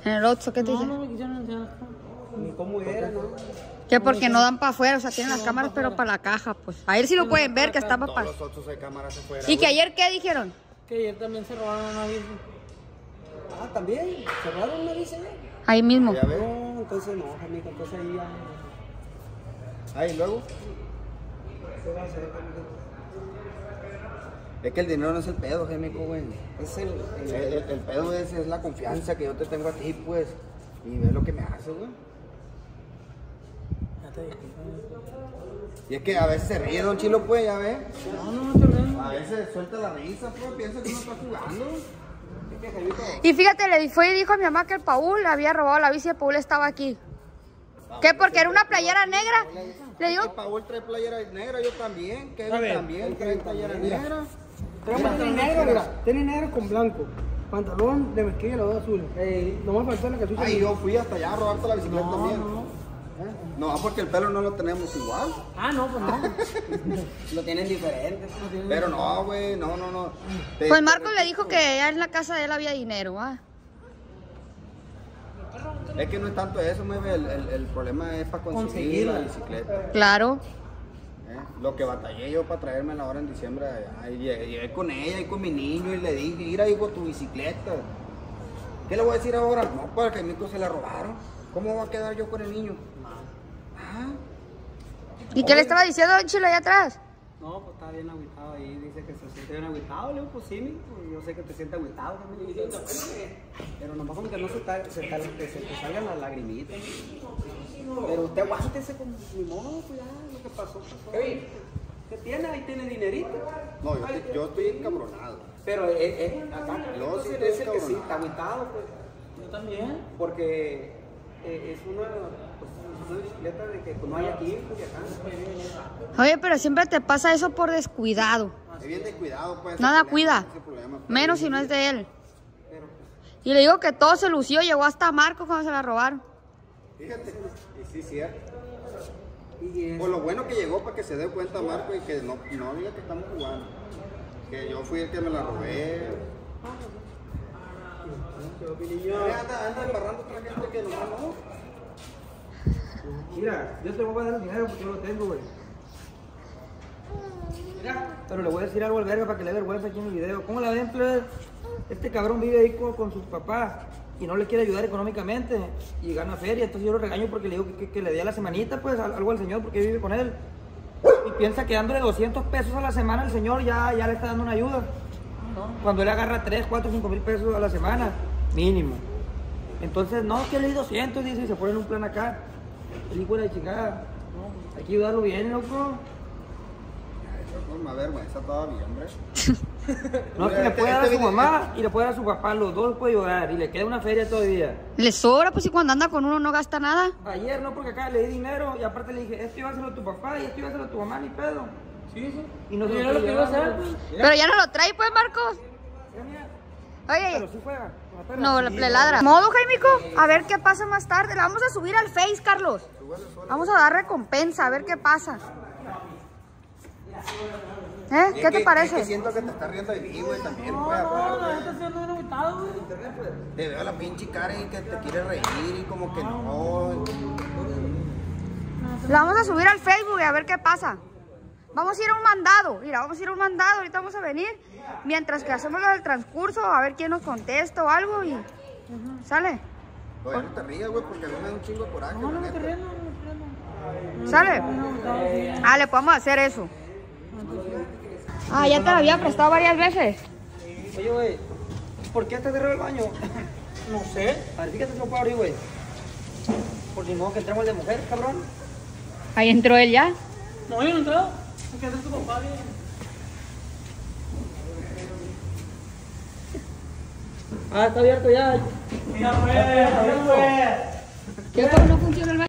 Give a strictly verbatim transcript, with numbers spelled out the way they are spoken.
¿En el Oxxo qué te No, dije? no me quisieron enseñar. Ni cómo era, ¿no? Que porque no dan para afuera, o sea, tienen las cámaras pero para la caja, pues. A ver si lo pueden ver, que está para... Todos los Oxxos hay cámaras afuera. ¿Y que güey. ayer qué dijeron? Que ayer también se robaron una bici. Ah, también. ¿Cerraron una bici? Ahí mismo. Ya ves. No, entonces no, amigo, entonces ahí ya... Ahí, luego. ¿Qué va a hacer, amigo? Es que el dinero no es el pedo, Gémico, güey. Es el, el, el, el pedo es, es la confianza que yo te tengo a ti, pues. Y ves lo que me haces, güey. Ya te dije. Y es que a veces se ríe Don Chilo, pues, ya ves. No, no, no te ríes. A veces suelta la risa, pues, piensa que uno está jugando. Es que, Gémico... Y fíjate, le fue y dijo a mi mamá que el Paul había robado la bici y el Paul estaba aquí. ¿Qué? Porque era una playera negra. Le digo... Paul trae playera negra, yo también. A Kevin ver, también trae playera negra. Traemos tenis negro, mira, tenis negro con blanco, pantalón de mezclilla y los dos azules. Eh, nomás faltó la cachucha. Ay, yo fui hasta allá a robarte la bicicleta también. No, ¿Eh? No, porque el pelo no lo tenemos igual. Ah, no, pues no. Lo tienen diferente. Pero no, güey, no, no, no. Te- Pues Marcos le dijo que ya en la casa de él había dinero, ¿ah? Es que no es tanto eso, mueve. El, el, el problema es para conseguir la bicicleta. Claro. ¿Eh? Lo que batallé yo para traérmela ahora en diciembre allá. Y llegué, llegué con ella y con mi niño y le dije, mira, ahí con tu bicicleta. ¿Qué le voy a decir ahora? No, para que a mi hijo se la robaron. ¿Cómo va a quedar yo con el niño? Ah. ¿Y qué le estaba diciendo Don Chilo allá atrás? No, pues está bien agüitado ahí, dice que se siente bien agüitado. Le digo, pues sí, mijo, pues yo sé que te sientes agüitado también. Pero nomás como que no se, ta, se, ta, que se te salgan las lagrimitas. Pero usted aguántese con mi modo, pues ya, lo que pasó, pasó. ¿Qué tiene? Ahí tiene dinerito. No, yo, estoy- yo estoy encabronado. Pero es, es, acá, Yo sí es, estoy es el que sí encabronado. está agüitado, pues. Yo también. Porque eh, es una, pues, una bicicleta de que pues, no hay aquí, pues, y acá. Oye, pero siempre te pasa eso por descuidado. Es bien descuidado, pues. ese Nada problema, cuida. ese problema, pues. Menos si no es de él. Pero, Y le digo que todo se lució, llegó hasta Marcos cuando se la robaron. Fíjate, y sí, cierto. y es, Por lo bueno que llegó para que se dé cuenta Marco y que no, no diga que estamos jugando. Que yo fui el que me la robé. Anda, anda embarrando otra gente que nomás no. mira, yo te voy a dar el dinero porque yo lo tengo, güey. Mira, pero le voy a decir algo al verga para que le dé vergüenza aquí en el video. ¿Cómo la ven, plebe? Este cabrón vive ahí con, con sus papás y no le quiere ayudar económicamente y gana feria, entonces yo lo regaño porque le digo que, que, que le dé a la semanita, pues, al- algo al señor porque vive con él. Y piensa que dándole doscientos pesos a la semana el señor ya, ya le está dando una ayuda. Cuando él agarra tres, cuatro, cinco mil pesos a la semana, mínimo. Entonces, no, que le di doscientos, dice, y se pone en un plan acá. El hijo de la chingada. Hay que ayudarlo bien, loco. No me avergüenza todavía, hombre. No, que le puede dar a su mamá y le puede dar a su papá, los dos puede ayudar y le queda una feria todavía. Le sobra, pues si cuando anda con uno no gasta nada. Ayer no, porque acá le di dinero y aparte le dije, esto iba a hacerlo a tu papá y esto iba a hacerlo a tu mamá, ni pedo. Sí, sí. Y no se Y lo era lo que quiere iba a llevar, hacer, güey. pues. Pero ya no lo trae, pues, Marcos. Mira, mira. Oye, Pero sí juega. con la perra. no, Sí, le ladra. ¿Modo, Jaimico? A ver qué pasa más tarde. La vamos a subir al Face, Carlos. Vamos a dar recompensa, a ver qué pasa. ¿Eh? Es ¿Qué te que- parece? Es que siento que te está riendo de mí, güey, también, No, pues, no, aparte, la güey. neta se anda agüitado, güey. Te veo la pinche cara y que te quiere reír y como que no. La vamos a subir al Facebook y a ver qué pasa. Vamos a ir a un mandado. Mira, vamos a ir a un mandado. Ahorita vamos a venir. Mientras que hacemos lo del transcurso, a ver quién nos contesta o algo y... ¿Sale? Oye, no te rías, güey, porque a mí me da un chingo de coraje. No, la no me neta. estoy riendo, no me estoy riendo. ¿Sale? No, agüitado, sí. Ah, le podemos hacer eso. Ah, ya te la había prestado varias veces. Oye, güey, ¿por qué te cerró el baño? No sé. A ver, fíjate si lo puedo abrir, güey. Por si no, que entremos el de mujer, cabrón. Ahí entró él ya. No, yo no he entrado. ¿Qué haces tu papá, bien? Ah, está abierto ya. Mira, pues, ¿Qué? ¿Cómo no funciona el baño?